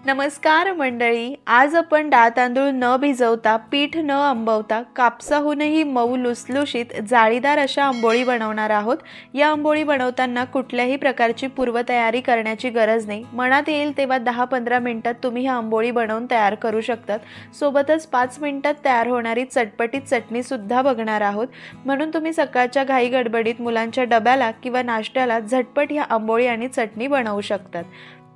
नमस्कार मंडळी, आज आपण डाळ तांदूळ न भिजवता, पीठ न आंबवता, कापसाहूनही मऊ लुसलुशीत जाळीदार अशा आंबोळी बनवणार आहोत। या आंबोळी बनवताना कुठल्याही प्रकारची पूर्वतयारी करण्याची गरज नाही। मनात येईल तेव्हा 10-15 मिनिटात तुम्ही ही आंबोळी बनवून तयार करू शकतात। सोबतच 5 मिनिटात तयार होणारी चटपटीत चटणी सुद्धा बघणार आहोत। म्हणून तुम्ही सकाळच्या घाई गडबडीत मुलांच्या डब्याला किंवा नाश्त्याला झटपट ही आंबोळी आणि चटणी बनवू शकतात।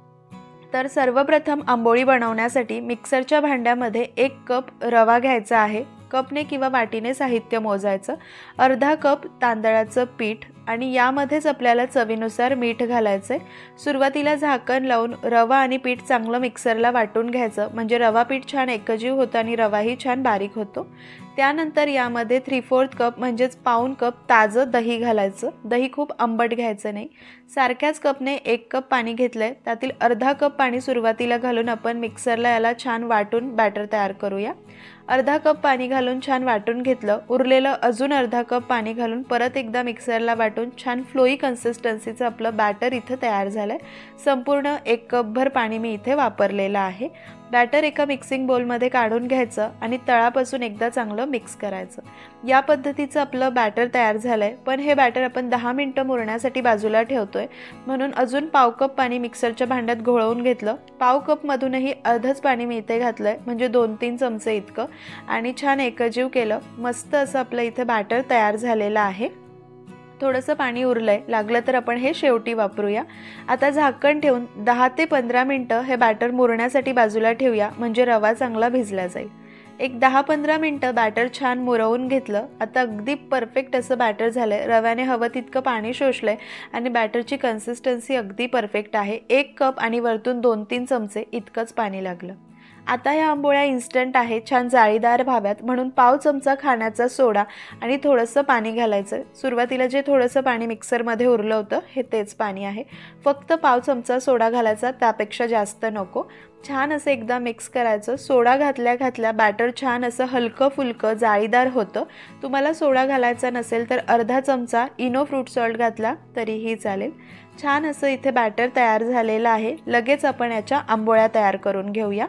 तर सर्वप्रथम आंबोळी बनवण्यासाठी मिक्सरच्या भांड्यामध्ये 1 कप रवा घ्यायचा आहे। कपने किंवा वाटीने साहित्य मोजायचं। अर्धा कप तांदळाचं पीठ आणि यामध्येच आपल्याला चवीनुसार मीठ घालायचे। सुरुवातीला झाकण लावून रवा आणि पीठ चांगलं मिक्सरला वाटून घ्यायचं, म्हणजे रवा पीठ छान एकजीव होतं आणि रवाही छान बारीक होतो। त्यानंतर यामध्ये 3/4 कप म्हणजेच पाऊण कप ताजं दही घालायचं। दही खूप आंबट घ्यायचं नाही। सारख्याच कपने 1 कप पाणी घेतलंय, त्यातील अर्धा कप पाणी सुरुवातीला घालून आपण मिक्सरला याला छान वाटून बॅटर तयार करूया। अर्धा कप पाणी घालून छान वाटून घेतलं। उरलेलं अजून अर्धा कप पाणी घालून परत एकदा मिक्सरला वाटून छान फ्लोई कन्सिस्टन्सीचं आपलं बॅटर इथे तयार झालंय। संपूर्ण 1 कपभर पाणी मी इथे वापरलेलं आहे। बॅटर एका मिक्सिंग बोलमध्ये काढून घ्यायचं आणि तळापासून एकदा चांगलं मिक्स करायचं। या पद्धतीचं आपलं बॅटर तयार झालंय, पण हे बॅटर आपण 10 मिनिटं मुरण्यासाठी बाजूला ठेवतोय। म्हणून अजून पाव कप पाणी मिक्सरच्या भांड्यात घोळवून घेतलं। पाव कप मधूनही अर्धच पाणी मी इथे घातलंय, म्हणजे 2-3 चमचे इतकं, आणि छान एकजीव केलं। मस्त असं आपलं इथे बॅटर तयार झालेलं आहे। थोडंसं पाणी उरलंय, लागलं तर आपण हे शेवटी वापरूया। आता झाकण ठेवून 10 ते 15 मिनिटं हे बॅटर मुरण्यासाठी बाजूला ठेवूया, म्हणजे रवा चांगला भिजला जाईल। एक 10-15 मिनिटं बॅटर छान मुरवून घेतलं। आता अगदी परफेक्ट असं बॅटर झालंय। रव्याने हवं तितकं पाणी शोषलंय आणि बॅटरची कन्सिस्टन्सी अगदी परफेक्ट आहे। 1 कप आणि वरतून 2-3 चमचे इतकंच पाणी लागलं। आता या आंबोळ्या इन्स्टंट आहेत, छान जाळीदार व्हाव्यात म्हणून पाव चमचा खाण्याचा सोडा आणि थोडंसं पाणी घालायचं। सुरुवातीला जे थोडंसं पाणी मिक्सरमध्ये उरलं होतं हे तेच पाणी आहे। फक्त पाव चमचा सोडा घालायचा, त्यापेक्षा जास्त नको। छान असं एकदा मिक्स करायचं। सोडा घातल्या बॅटर छान असं हलकं फुलकं जाळीदार होतं। तुम्हाला सोडा घालायचा नसेल तर अर्धा चमचा इनो फ्रूट सॉल्ट घातला तरीही चालेल। छान असं इथे बॅटर तयार झालेलं आहे। लगेच आपण याच्या आंबोळ्या तयार करून घेऊया।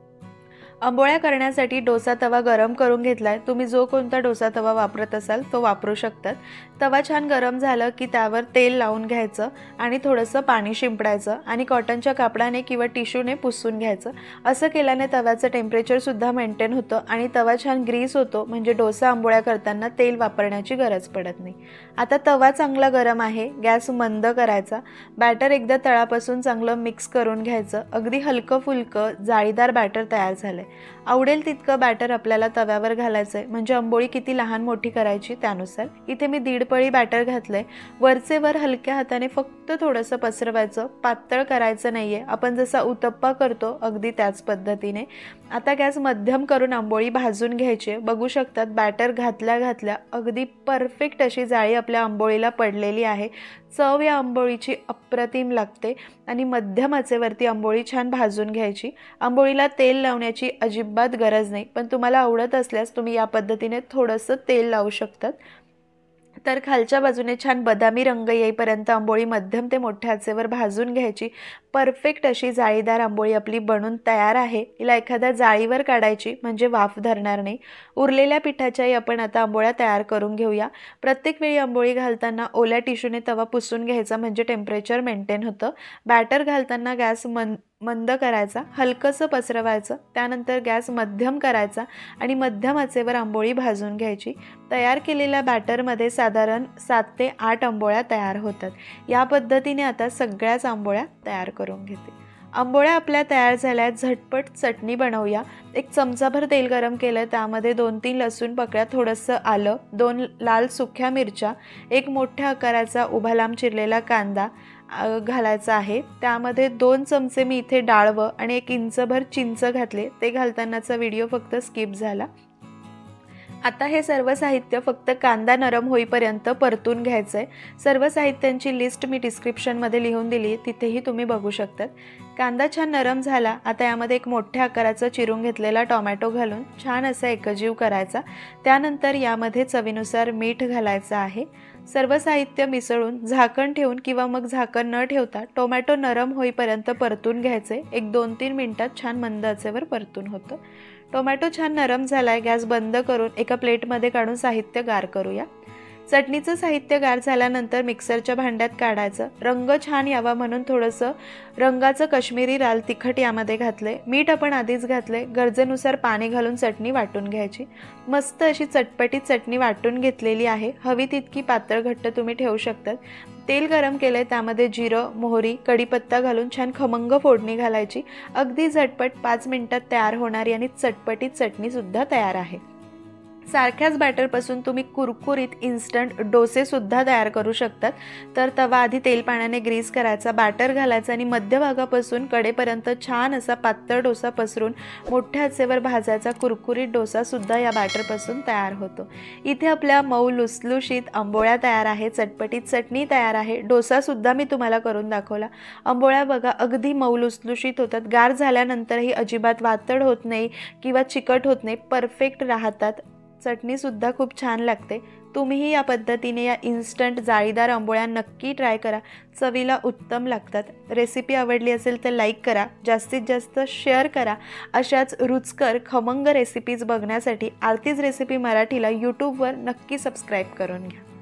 आंबोळ्या करण्यासाठी डोसा तवा गरम करून घेतलाय। तुम्ही जो कोणता डोसा तवा वापरत असाल तो वापरू शकतात। तवा छान गरम झालं की त्यावर तेल लावून घ्यायचं आणि थोडंसं पाणी शिंपडायचं आणि कॉटनच्या कापडाने किंवा टिश्यूने पुसून घ्यायचं। असं केल्याने तव्याचं टेम्परेचर सुद्धा मेंटेन होतं आणि तवा छान ग्रीस होतो, म्हणजे डोसा आंबोळ्या करताना तेल वापरण्याची गरज पडत नाही। आता तवा चांगला गरम आहे, गॅस मंद करायचा। बॅटर एकदा तळापासून चांगलं मिक्स करून घ्यायचं। अगदी हलकं फुलकं जाळीदार बॅटर तयार झालंय। आवडेल तितकं बॅटर आपल्याला तव्यावर घालायचंय, म्हणजे आंबोळी किती लहान मोठी करायची त्यानुसार। इथे मी 1.5 पळी बॅटर घातलंय। वरचे वर हलक्या हाताने फक्त थोडंसं पसरवायचं, पातळ करायचं नाहीये। आपण जसा उत्तप्पा करतो अगदी त्याच पद्धतीने। आता गॅस मध्यम करून आंबोळी भाजून घ्यायची। बघू शकतात बॅटर घातल्या अगदी परफेक्ट अशी जाळी आपल्या आंबोळीला पडलेली आहे। चव या आंबोळीची अप्रतिम लागते आणि मध्यम आचेवरती आंबोळी छान भाजून घ्यायची। आंबोळीला तेल लावण्याची अजिबात गरज नाही, पण तुम्हाला आवडत असल्यास तुम्ही या पद्धतीने थोडंसं तेल लावू शकतात। तर खालच्या बाजूने छान बदामी रंग येईपर्यंत आंबोळी मध्यम ते मोठ्या आचेवर भाजून घ्यायची। परफेक्ट अशी जाळीदार आंबोळी आपली बनून तयार आहे। हिला एखाद्या जाळीवर काढायची, म्हणजे वाफ धरणार नाही। उरलेल्या पिठाच्याही आपण आता आंबोळ्या तयार करून घेऊया। प्रत्येक वेळी आंबोळी घालताना ओल्या टिश्यूने तवा पुसून घ्यायचा, म्हणजे टेम्परेचर मेंटेन होतं। बॅटर घालताना गॅस मंद करायचा, हलकंसं पसरवायचं। त्यानंतर गॅस मध्यम करायचा आणि मध्यम आचेवर आंबोळी भाजून घ्यायची। तयार केलेल्या बॅटरमध्ये साधारण 7 ते 8 आंबोळ्या तयार होतात। या पद्धतीने आता सगळ्याच आंबोळ्या तयार करून घेते। आंबोळ्या आपल्या तयार झाल्या। झटपट चटणी बनवूया। 1 चमचाभर तेल गरम केलं, त्यामध्ये 2-3 लसूण पाकळ्या, थोडंसं आलं, 2 लाल सुक्या मिरच्या, 1 मोठ्या आकाराचा उभा लांब चिरलेला कांदा घालायचा आहे। त्यामध्ये 2 चमचे मी इथे डाळवं आणि 1 इंचभर चिंच घातले। ते घालतानाचा व्हिडिओ फक्त स्किप झाला। आता हे सर्व साहित्य फक्त कांदा नरम होईपर्यंत परतून घ्यायचं आहे. सर्व साहित्यांची लिस्ट मी डिस्क्रिप्शनमध्ये लिहून दिली आहे, तिथेही तुम्ही बघू शकतात. कांदा छान नरम झाला. आता यामध्ये एक मोठ्या आकाराचा चिरून घेतलेला टोमॅटो घालून छान असा एकजीव करायचा. त्यानंतर यामध्ये चवीनुसार मीठ घालायचं आहे. सर्व साहित्य मिसळून झाकण ठेवून किंवा मग झाकण न ठेवता टोमॅटो नरम होईपर्यंत परतून घ्यायचे. एक 2-3 मिनिटात छान मंद आचेवर परतून होतं. टोमॅटो छान नरम झालाय. गॅस बंद करून एका प्लेटमध्ये काढून साहित्य गार करूया. चटणीचं साहित्य गार झाल्यानंतर मिक्सरच्या भांड्यात काढायचं. रंग छान यावा म्हणून थोडंसं रंगाचं काश्मीरी लाल तिखट यामध्ये घातले. मीठ आपण आधीच घातले. गरजेनुसार पाणी घालून चटणी वाटून घ्यायची. मस्त अशी चटपटीत चटणी वाटून घेतलेली आहे. हवी तितकी पातळ घट्ट तुम्ही ठेवू शकतात. तेल गरम केले, त्यामध्ये जिरं, मोहरी, कढीपत्ता घालून छान खमंग फोडणी घालायची. अगदी झटपट 5 मिनिटात तयार होणारी आणि चटपटीत चटणीसुद्धा तयार आहे. सारख्याच बॅटरपासून तुम्ही कुरकुरीत इन्स्टंट डोसेसुद्धा तयार करू शकतात. तर तवा आधी तेल पाण्याने ग्रीस करायचा, बॅटर घालायचं आणि मध्यभागापासून कडेपर्यंत छान असा पातळ डोसा पसरून मोठ्या आचेवर भाजायचा. कुरकुरीत डोसासुद्धा या बॅटरपासून तयार होतो. इथे आपल्या मऊ लुसलुशीत आंबोळ्या तयार आहे. चटपटीत चटणी तयार आहे. डोसासुद्धा मी तुम्हाला करून दाखवला. आंबोळ्या बघा अगदी मऊ लुसलुशीत होतात. गार झाल्यानंतरही अजिबात वातड होत नाही किंवा चिकट होत नाही, परफेक्ट राहतात. चटणीसुद्धा खूप छान लागते. तुम्हीही या पद्धतीने या इन्स्टंट जाळीदार आंबोळ्या नक्की ट्राय करा. चवीला उत्तम लागतात. रेसिपी आवडली असेल तर लाईक करा, जास्तीत जास्त शेअर करा. अशाच रुचकर खमंग रेसिपीज बघण्यासाठी आरतीज रेसिपी मराठीला यूट्यूबवर नक्की सबस्क्राईब करून घ्या.